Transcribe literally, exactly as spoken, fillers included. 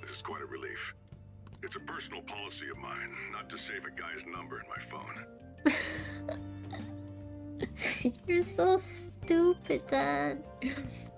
This is quite a relief. It's a personal policy of mine not to save a guy's number in my phone. You're so stupid, Dad.